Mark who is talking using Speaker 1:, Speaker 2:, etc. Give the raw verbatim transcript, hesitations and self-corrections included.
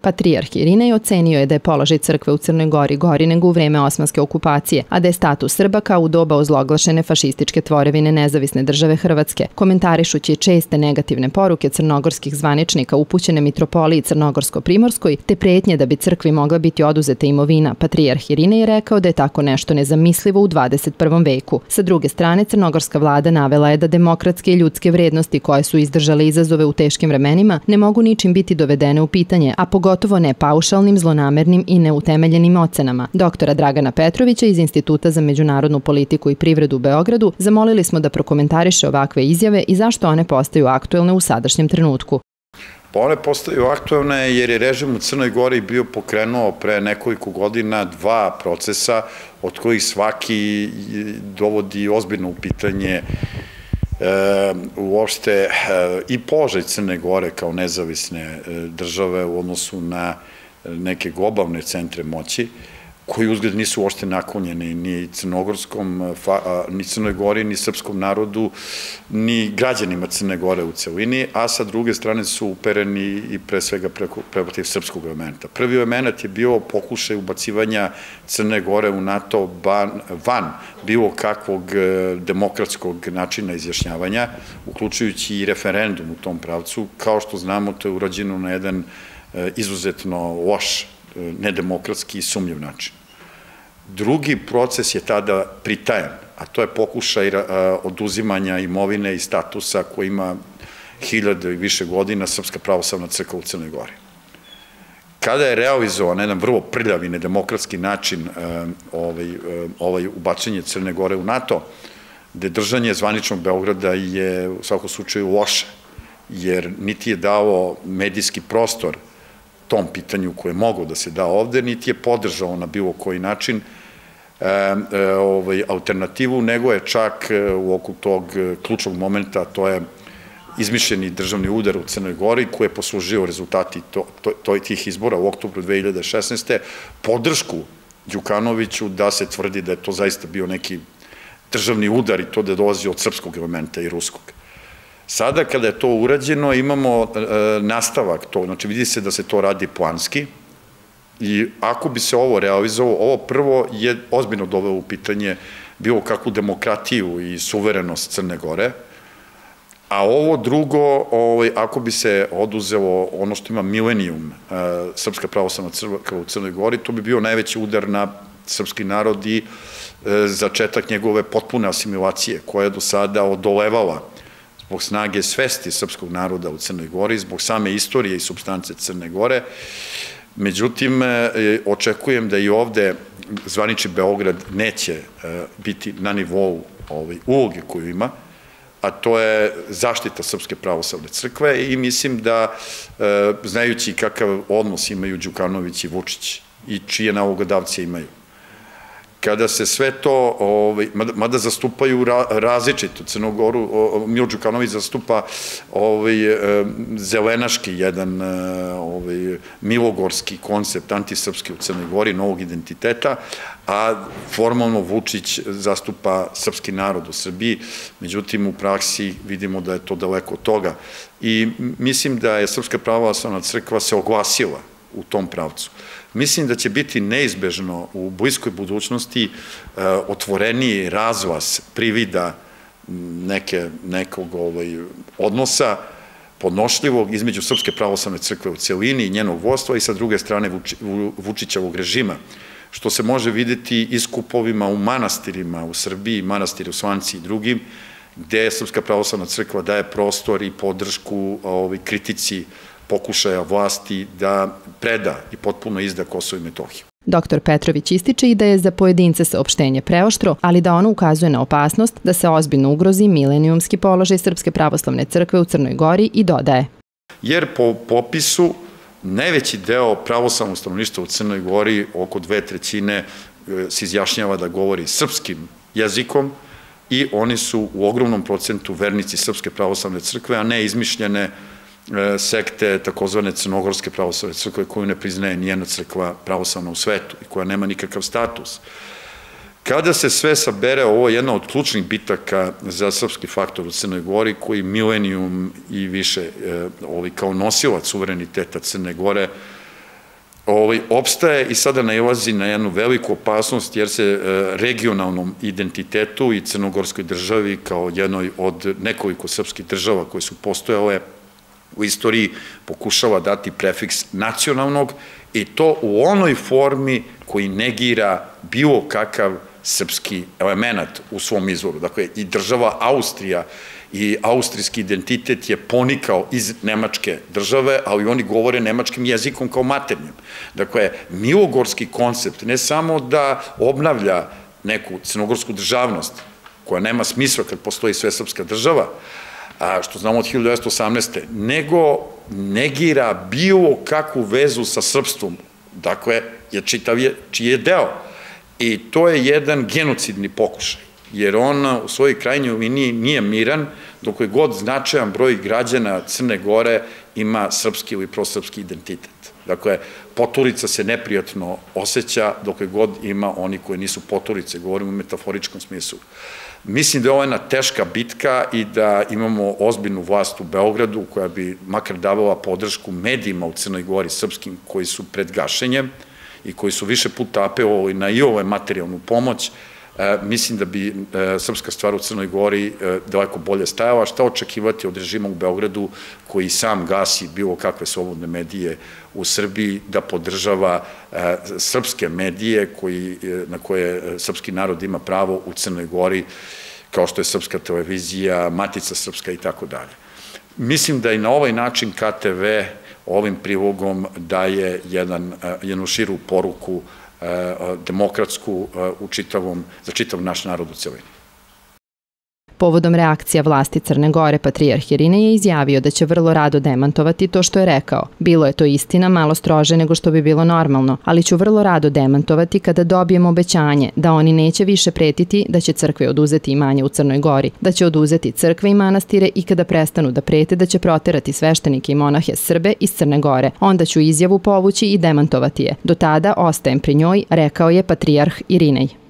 Speaker 1: Patrijarh Irinej ocenio je da je položaj crkve u Crnoj Gori gori nego u vreme osmanske okupacije, a da je status Srba kao u doba ozloglašene fašističke tvorevine Nezavisne države Hrvatske, komentarišući česte negativne poruke crnogorskih zvaničnika upućene mitropoliji Crnogorsko-Primorskoj, te pretnje da bi crkvi mogla biti oduzeta imovina. Patrijarh Irinej je rekao da je tako nešto nezamislivo u dvadeset prvom veku. Sa druge strane, crnogorska vlada navela je da demokratske i ljudske vrednosti koje su izdržale izazove u teškim vremenima ne mogu ničim biti dovedene u pitanje, a pogotovo ne paušalnim, zlonamernim i neutemeljenim ocenama. Doktora Dragana Petrovića iz Instituta za međunarodnu politiku i privredu u Beogradu zamolili smo da prokomentariše ovakve izjave i zašto one postaju aktuelne u sadašnjem trenutku.
Speaker 2: Pa one postaju aktuelne jer je režim u Crnoj Gori bio pokrenuo pre nekoliko godina dva procesa od kojih svaki dovodi ozbiljno u pitanje uopšte i položaj Crne Gore kao nezavisne države u odnosu na neke globalne centre moći, koji uzgled nisu uopšte naklonjeni ni crnogorskom, ni Crnoj Gori, ni srpskom narodu, ni građanima Crne Gore u celini, a sa druge strane su upereni i pre svega protiv srpskog elementa. Prvi element je bio pokušaj ubacivanja Crne Gore u NATO van bilo kakvog demokratskog načina izjašnjavanja, uključujući i referendum u tom pravcu. Kao što znamo, to je urađeno na jedan izuzetno loš, nedemokratski i sumnjiv način. Drugi proces je tada pritajan, a to je pokušaj oduzimanja imovine i statusa koji ima hiljade i više godina Srpska pravoslavna crkva u Crnoj Gori. Kada je realizovan na jedan vrlo prljav i nedemokratski način ovaj ubačenje Crne Gore u NATO, gde držanje zvaničnog Beograda je u svakom slučaju loše, jer niti je dao medijski prostor tom pitanju koje je moglo da se da ovde, niti je podržao na bilo koji način alternativu, nego je čak u oku tog ključnog momenta, to je izmišljeni državni udar u Crnoj Gori, koji je poslužio rezultati tih izbora u oktobru dve hiljade šesnaeste. podršku Đukanoviću da se tvrdi da je to zaista bio neki državni udar i to da dolazi od srpskog elementa i ruskog. Sada kada je to urađeno imamo nastavak to, znači vidi se da se to radi planski i ako bi se ovo realizovalo, ovo prvo je ozbiljno dovelo u pitanje bilo kakvu demokratiju i suverenost Crne Gore, a ovo drugo, ako bi se oduzelo ono što ima milenijum Srpska pravoslavna crkva u Crnoj Gori, to bi bio najveći udar na srpski narod i začetak njegove potpune asimilacije koja je do sada odolevala zbog snage svesti srpskog naroda u Crnoj Gori, zbog same istorije i supstance Crne Gore. Međutim, očekujem da i ovde zvanični Beograd neće biti na nivou uloge koju ima, a to je zaštita Srpske pravoslavne crkve i mislim da, znajući kakav odnos imaju Đukanović i Vučić i čije nalogodavce imaju, kada se sve to, mada zastupaju različito Crnogoru, Milo Đukanović zastupa zelenaški jedan milogorski koncept antisrpski u Crnoj Gori, novog identiteta, a formalno Vučić zastupa srpski narod u Srbiji, međutim u praksi vidimo da je to daleko od toga i mislim da je Srpska pravoslavna crkva se oglasila u tom pravcu. Mislim da će biti neizbežno u bliskoj budućnosti otvoreniji razvlas privida nekog odnosa podnošljivog između Srpske pravoslavne crkve u celini i njenog vodstva i sa druge strane Vučićevog režima, što se može videti i skupovima u manastirima u Srbiji, manastiri u Svanci i drugim, gde Srpska pravoslavna crkva daje prostor i podršku kritici pokušaja vlasti da preda i potpuno izda Kosovo i Metohiju.
Speaker 1: Doktor Petrović ističe i da je za pojedince saopštenje preoštro, ali da ono ukazuje na opasnost da se ozbiljno ugrozi milenijumski položaj Srpske pravoslavne crkve u Crnoj Gori i dodaje.
Speaker 2: Jer po popisu najveći deo pravoslavnog stanovništva u Crnoj Gori, oko dve trećine, se izjašnjava da govori srpskim jezikom i oni su u ogromnom procentu vernici Srpske pravoslavne crkve, a ne izmišljene sekte takozvane Crnogorske pravoslavne crkve koju ne priznaje nijedna crkva pravoslavna u svetu i koja nema nikakav status. Kada se sve sabere, ovo je jedna od ključnih bitaka za srpski faktor u Crnoj Gori koji milenijum i više kao nosilac suvereniteta Crne Gore ovaj, opstaje i sada nailazi na jednu veliku opasnost jer se regionalnom identitetu i crnogorskoj državi kao jednoj od nekoliko srpskih država koje su postojale u istoriji pokušava dati prefiks nacionalnog i to u onoj formi koji negira bilo kakav srpski element u svom izvoru. Dakle, i država Austrija i austrijski identitet je ponikao iz nemačke države, ali oni govore nemačkim jezikom kao maternjem. Dakle, milogorski koncept ne samo da obnavlja neku crnogorsku državnost, koja nema smisla kad postoji svesrpska država, a što znamo od hiljadu devetsto osamnaeste. nego negira bilo kakvu vezu sa srpstvom, dakle, je čitav je, čiji je deo. I to je jedan genocidni pokušaj, jer on u svojoj krajnjoj liniji nije miran, dok je god značajan broj građana Crne Gore ima srpski ili prosrpski identitet. Dakle, poturica se neprijatno osjeća dok je god ima oni koji nisu poturice, govorimo u metaforičkom smislu. Mislim da je ovo jedna teška bitka i da imamo ozbiljnu vlast u Beogradu koja bi makar davala podršku medijima u Crnoj Gori srpskim koji su pred gašenjem i koji su više puta apelovali na i ovo materijalnu pomoć. Mislim da bi srpska stvar u Crnoj Gori daleko bolje stajala. Šta očekivati od režima u Beogradu koji sam gasi bilo kakve slobodne medije u Srbiji, da podržava srpske medije na koje srpski narod ima pravo u Crnoj Gori, kao što je Srpska televizija, Matica Srpska i tako dalje. Mislim da i na ovaj način K T V ovim prilogom daje jednu širu poruku demokratsku u čitavom, za čitav naš narod u celini.
Speaker 1: Povodom reakcija vlasti Crne Gore, patrijarh Irinej je izjavio da će vrlo rado demantovati to što je rekao. Bilo je to istina, malo strože nego što bi bilo normalno, ali ću vrlo rado demantovati kada dobijem obećanje da oni neće više pretiti da će crkve oduzeti imanje u Crnoj Gori, da će oduzeti crkve i manastire i kada prestanu da prete da će proterati sveštenike i monahe Srbe iz Crne Gore. Onda ću izjavu povući i demantovati je. Do tada ostajem pri njoj, rekao je patrijarh Irinej.